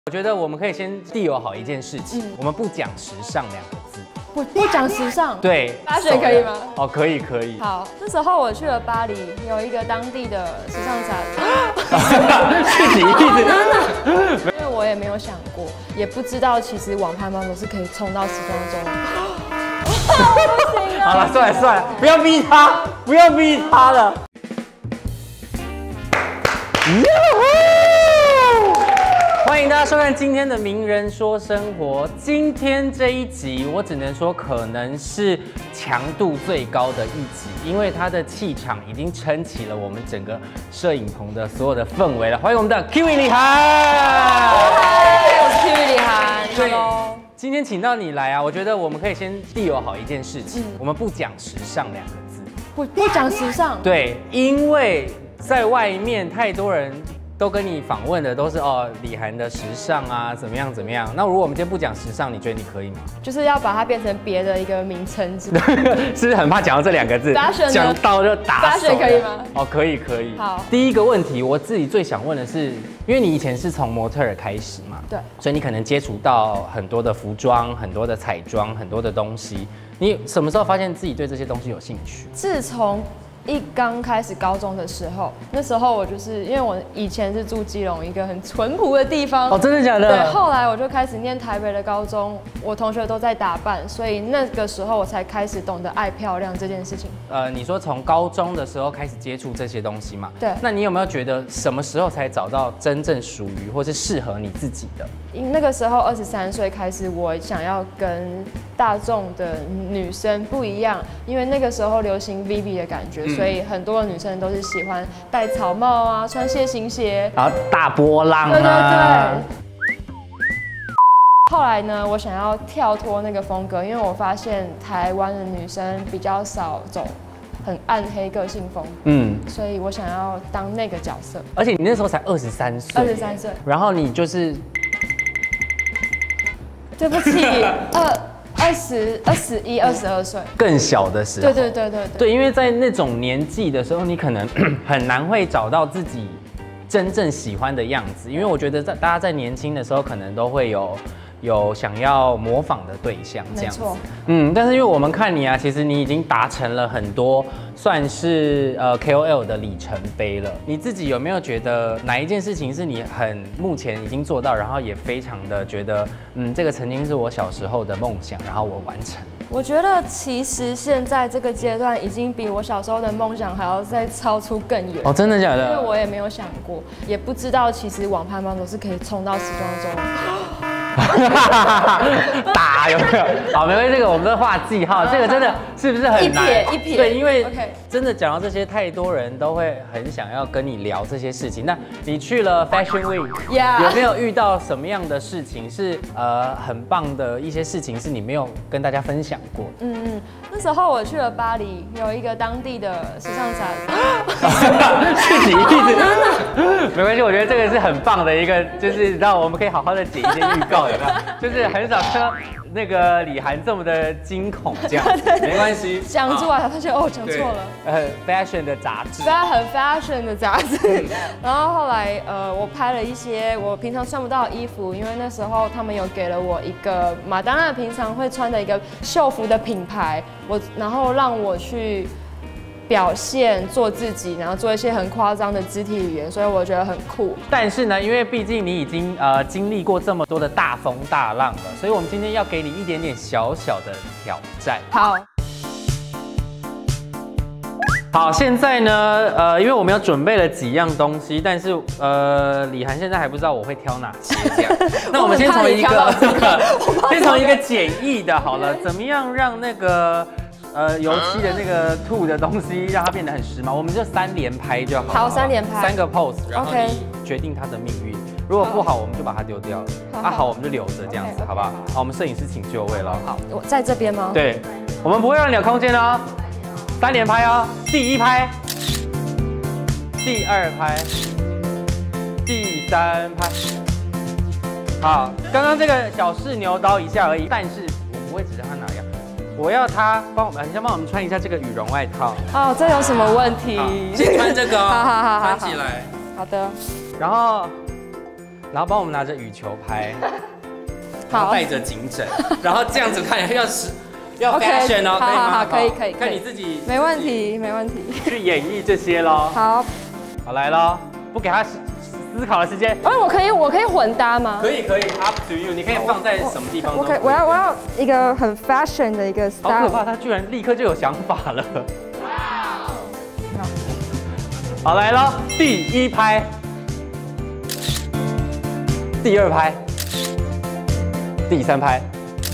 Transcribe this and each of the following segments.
我觉得我们可以先地友好一件事情，我们不讲时尚2个字， 不讲时尚， 对， 发选可以吗？ 哦，可以可以。 好，那时候我去了巴黎，有一个当地的时尚杂志， 自己一直， 因为我也没有想过，也不知道其实网拍猫都是可以冲到时装周。 好了，算了算了，不要逼他，不要逼他了。欢迎大家收看今天的《名人说生活》。今天这一集，我只能说可能是强度最高的一集，因为它的气场已经撑起了我们整个摄影棚的所有的氛围了。欢迎我们的 Kiwi 李涵。 嗨，我是 Kiwi 李涵。Hello。 今天请到你来啊，我觉得我们可以先地友好一件事情，我们不讲时尚2个字， 不讲时尚， 对，因为在外面太多人都跟你访问的都是李涵的时尚啊，怎么样怎么样。那如果我们今天不讲时尚，你觉得你可以吗？ 就是要把它变成别的一个名称，是不是很怕讲到这2个字，讲到就打手。 可以吗？ 哦，可以可以。 好， 第一个问题，我自己最想问的是，因为你以前是从模特儿开始嘛， 对， 所以你可能接触到很多的服装、很多的彩妆、很多的东西。你什么时候发现自己对这些东西有兴趣？ 自从刚开始高中的时候，那时候我就是因为我以前是住基隆一个很淳朴的地方， 哦，真的假的？ 对，后来我就开始念台北的高中，我同学都在打扮，所以那个时候我才开始懂得爱漂亮这件事情。 你说从高中的时候开始接触这些东西嘛？ 对。 那你有没有觉得什么时候才找到真正属于或是适合你自己的？ 那个时候23岁开始，我想要跟大众的女生不一样，因为那个时候流行 Vivi 的感觉，所以很多的女生都是喜欢戴草帽啊，穿楔形鞋， 然后大波浪啊。 对对对。后来呢，我想要跳脱那个风格，因为我发现台湾的女生比较少走很暗黑个性风，所以我想要当那个角色。 而且你那时候才23岁 ，23岁， 然后你就是， 对不起21、22岁， 更小的时候， 对， 因为在那种年纪的时候，你可能很难会找到自己真正喜欢的样子，因为我觉得大家在年轻的时候可能都会有想要模仿的对象，这样子。但是因为我们看你啊，其实你已经达成了很多，算是KOL 的里程碑了。你自己有没有觉得哪一件事情是你目前已经做到，然后也非常的觉得，这个曾经是我小时候的梦想，然后我完成？ 我觉得其实现在这个阶段已经比我小时候的梦想还要再超出更远。 哦，真的假的？ 因为我也没有想过，也不知道其实网拍猫都是可以冲到时装周。 打有没有？好，没关系，这个我们都画记号。这个真的是不是很难？ 一撇。 对，因为真的讲到这些，太多人都会很想要跟你聊这些事情。那你去了 Fashion Week， 有没有遇到什么样的事情是很棒的一些事情是你没有跟大家分享过？ 那时候我去了巴黎，有一个当地的时尚杂志，自己一直没关系，我觉得这个是很棒的一个，就是让我们可以好好的剪一些预告，有没有？就是很少看到那个李涵这么的惊恐这样，没关系， 讲出来他发现讲错了。 fashion 的杂志， 很 fashion 的杂志。然后后来我拍了一些我平常穿不到的衣服，因为那时候他们有给了我一个马丹娜平常会穿的一个秀服的品牌，然后让我去表现做自己，然后做一些很夸张的肢体语言，所以我觉得很酷。 但是呢，因为毕竟你已经经历过这么多的大风大浪了，所以我们今天要给你一点点小小的挑战。好，现在呢，因为我们要准备了几样东西，但是李涵现在还不知道我会挑哪些这样。那我们先从一个简易的好了，怎么样让那个油漆的那个吐的东西让它变得很时髦？我们就3连拍就好。 好，3连拍 ，3个 pose， 然后你决定它的命运。如果不好，我们就把它丢掉了。好，我们就留着这样子，好不好？好，我们摄影师请就位了。 好，我在这边吗？ 对，我们不会让你有空间哦。3连拍哦，第1拍，第2拍，第3拍。好，刚刚这个小试牛刀一下而已，但是我不会只让他哪样，我要他你先帮我们穿一下这个羽绒外套。 哦，这有什么问题？ 先穿这个哦， 好， 穿起来。 好的。 然后然后帮我们拿着羽球拍，然好后带着颈枕，然后这样子看要 fashion 哦， 好，可以， 看你自己， 没问题，没问题， 去演绎这些咯。 好， 好来咯，不给他思考的时间。 我可以混搭吗？ 可以，up to you， 你可以放在什么地方都可以。 我要一个很 fashion 的一个 style。 好可怕，他居然立刻就有想法了。好来咯，第一拍，第二拍，第三拍。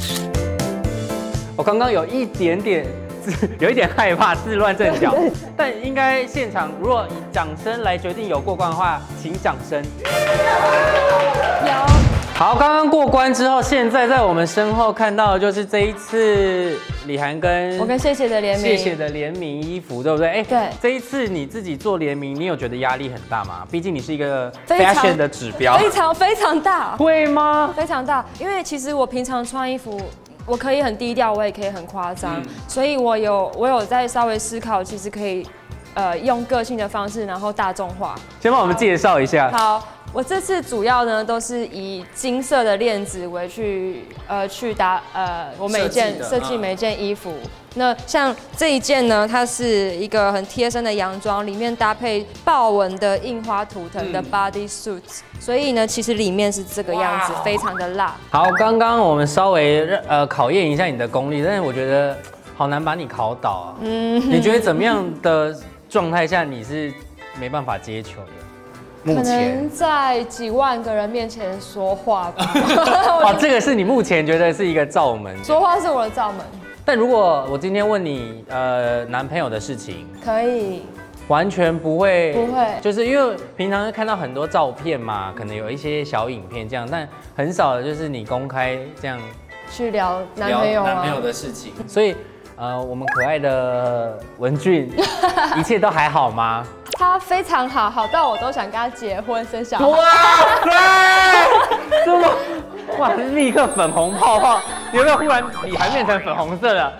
我刚刚有一点害怕，自乱阵脚，但应该现场如果以掌声来决定有过关的话，请掌声。 有。 好，刚刚过关之后，现在在我们身后看到的就是这一次李涵跟我跟谢谢的联名衣服，对不对？ 对。 这一次你自己做联名，你有觉得压力很大吗？毕竟你是一个 fashion 的指标， 非常大。 会吗？ 非常大，因为其实我平常穿衣服。我可以很低调，我也可以很夸张，所以我有在稍微思考，其实可以，用个性的方式，然后大众化。 先帮我们介绍一下。 好，我这次主要呢都是以金色的链子为去搭我设计每一件衣服。那像这一件呢，它是一个很贴身的洋装，里面搭配豹纹的印花图腾的 body suit，所以呢，其实里面是这个样子，非常的辣。 好，刚刚我们稍微考验一下你的功力，但是我觉得好难把你考倒啊。你觉得怎么样的状态下你是没办法接球的？ 可能在几万个人面前说话吧。 哦，这个是你目前觉得是一个罩门。 说话是我的罩门。 但如果我今天问你男朋友的事情， 可以， 完全不会，就是因为平常看到很多照片嘛，可能有一些小影片这样，但很少的就是你公开这样去聊男朋友的事情。所以我们可爱的文俊，一切都还好吗？ 他非常好，好到我都想跟他结婚生小孩。 哇塞，这么哇，立刻粉红泡泡，有没有忽然李涵变成粉红色了？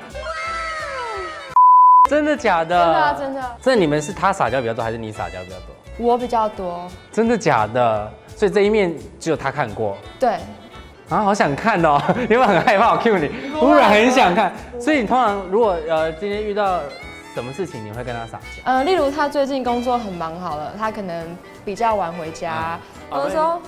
真的假的？ 真的。 这你们是他撒娇比较多，还是你撒娇比较多？ 我比较多。 真的假的？所以这一面只有他看过。 对。 啊，好想看哦！有没有很害怕我 cue 你？忽然很想看。所以你通常如果今天遇到什么事情，你会跟他撒娇？ 例如他最近工作很忙，好了，他可能比较晚回家，我就说，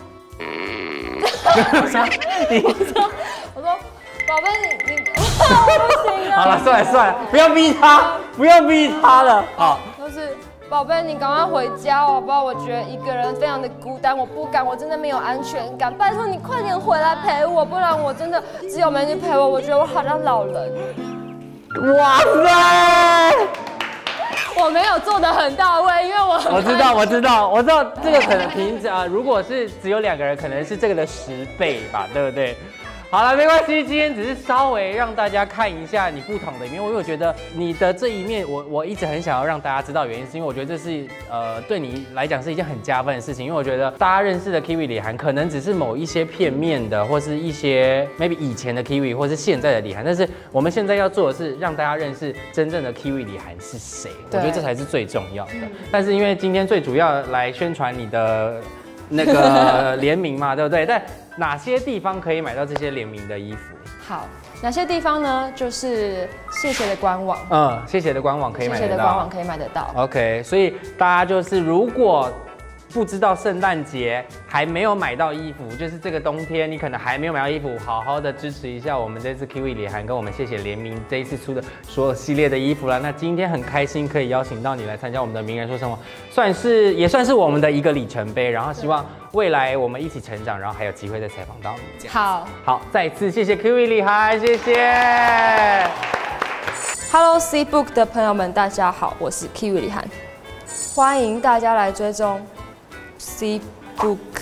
我说，宝贝你，我不行啊！ 好了，算了，不要逼他了。好， 就是宝贝，你赶快回家好不好？我觉得一个人非常的孤单，我不敢，我真的没有安全感。拜托你快点回来陪我，不然我真的只有美女陪我，我觉得我好像老人。 哇塞！ 我没有做得很到位，因为我知道这个可能平常如果是只有2个人，可能是这个的10倍吧，对不对？好了，没关系，今天只是稍微让大家看一下你不同的一面。因为我觉得你的这一面，我一直很想要让大家知道，原因是因为我觉得这是对你来讲是一件很加分的事情。因为我觉得大家认识的 Kiwi 李涵，可能只是某一些片面的，或是一些 maybe 以前的 Kiwi， 或是现在的李涵。但是我们现在要做的是让大家认识真正的 Kiwi 李涵是谁。我觉得这才是最重要的。但是因为今天最主要来宣传你的那个联名嘛，对不对？但哪些地方可以买到这些联名的衣服？ 好，哪些地方呢？就是谢谢的官网。 谢谢的官网可以买得到。 谢谢的官网可以买得到。 OK， 所以大家就是如果不知道圣诞节还没有买到衣服，就是这个冬天你可能还没有买到衣服，好好的支持一下我们这次 Kiwi 李涵跟我们谢谢联名这一次出的所有系列的衣服啦。那今天很开心可以邀请到你来参加我们的名人说生活，也算是我们的一个里程碑。然后希望未来我们一起成长，然后还有机会再采访到你。好，再次谢谢 Kiwi 李涵，谢谢。 Hello C Book 的朋友们，大家好，我是 Kiwi 李涵，欢迎大家来追踪C Book。